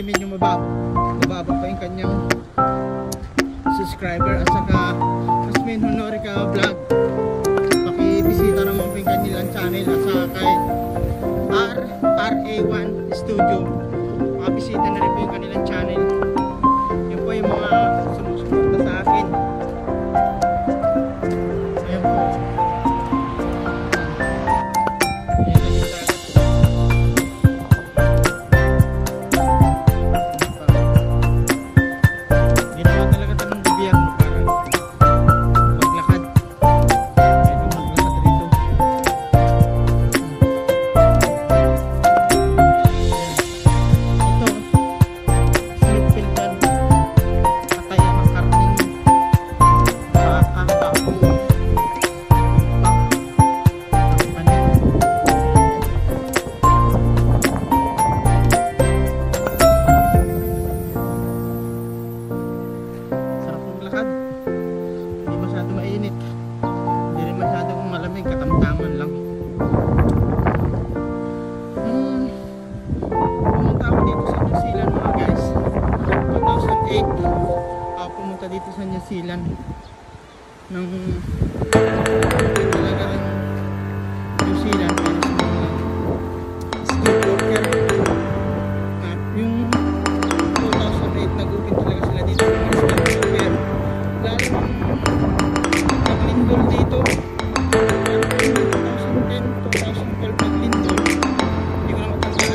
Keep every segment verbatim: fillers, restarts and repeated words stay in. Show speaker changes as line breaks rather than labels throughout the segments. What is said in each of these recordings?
kasi medyo mababa, mababa pa yung kanyang subscriber. At saka Asmin Honorica Vlog, pakibisita naman po yung kanilang channel. At saka kay R R A one Studio, pakibisita na rin po yung kanilang channel. Yan po yung mga sumusuporta sa akin. Ayan po. Dito sa New Zealand ng talaga ng New Zealand para sa mga skilled worker. At yung two thousand eight nag-open talaga sila dito ng skilled worker. Lalo naglindol dito two thousand ten, two thousand twelve naglindol. Hindi ko na matandaan.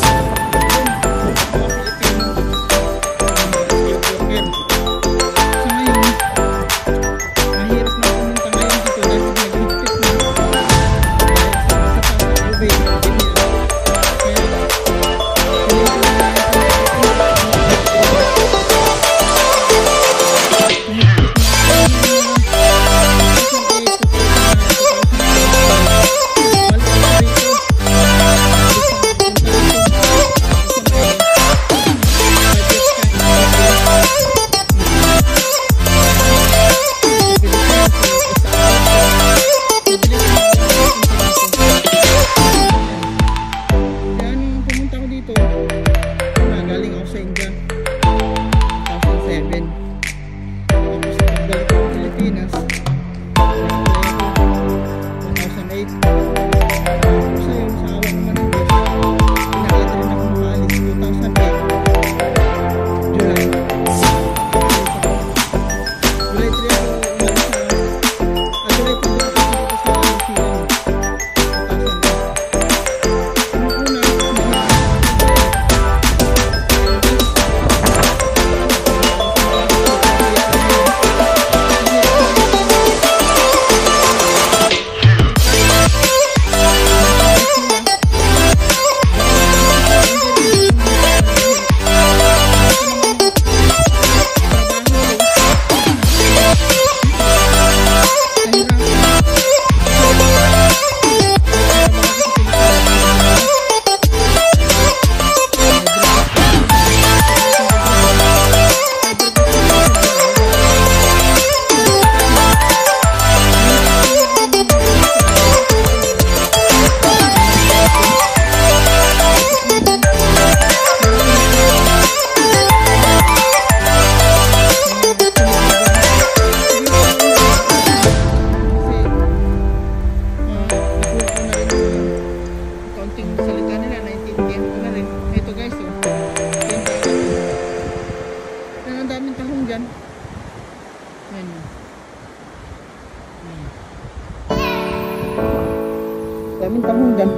Daming tahong dyan.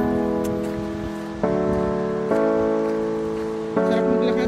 Sarap maglakad.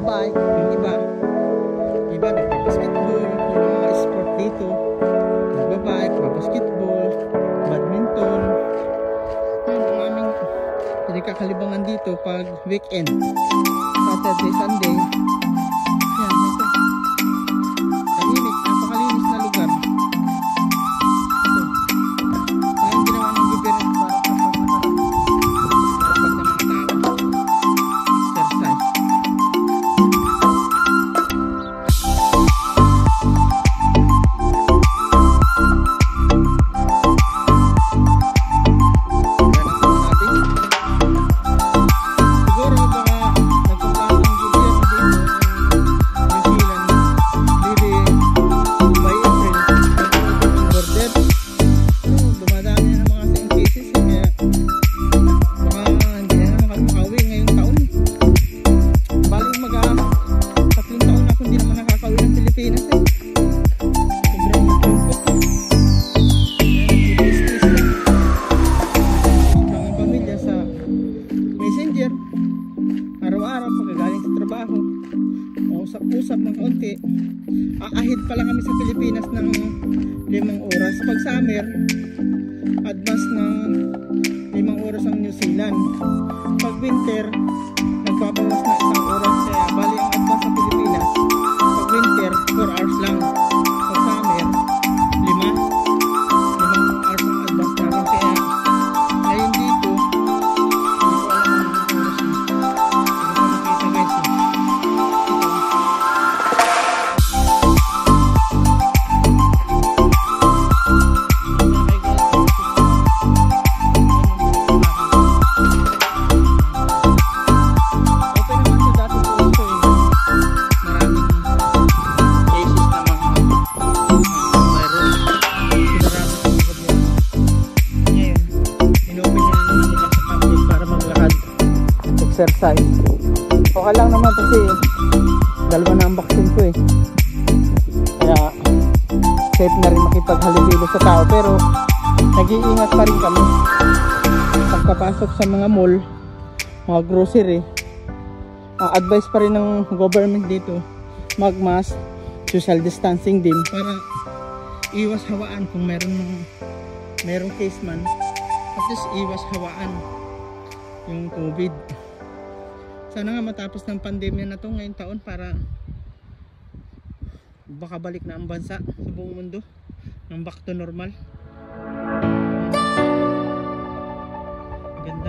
nagbabike, yung iba iba nagbabasketball, yung mga sport dito, nagbabike, basketball, badminton. Yun ang aming pinagkakalibangan dito pag weekend, Saturday, Sunday. Yan, ito tahimik, napakalinis na lugar. Ito ang ginawa ng gobyerno para sa pagkakaroon ng mga tao exercise. Araw-araw pagkagaling sa trabaho, usap-usap ng konti. Aahid pa lang kami sa Pilipinas ng limang oras. Pag summer, advance ng limang oras ang New Zealand. Pag winter, nagbabawas na isang oras. Kaya bali ang advance sa Pilipinas, pag winter, four hours lang. Pag summer, lima limang hours ang advance namin. Kaya ngayon dito, exercise. Okay lang naman kasi dalawa na ang vaccine ko eh. Kaya safe na rin makipaghalubilo sa tao, pero nag-iingat pa rin kami. Pagkapasok sa mga mall, mga grocery, ang advice pa rin ng government dito, mag-mask, social distancing din para iwas hawaan kung meron ng merong case man, at least iwas hawaan yung COVID. Sana nga matapos ng pandemya na to ngayong taon para baka balik na ang bansa sa buong mundo ng back to normal. Ganda.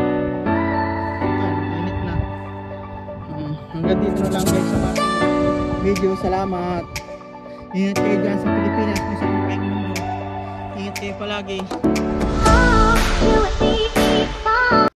Ayan, init na. Uh, hanggang dito na lang guys sa ating video. Salamat. Ingat kayo dyan sa Pilipinas. Ingat kayo palagi.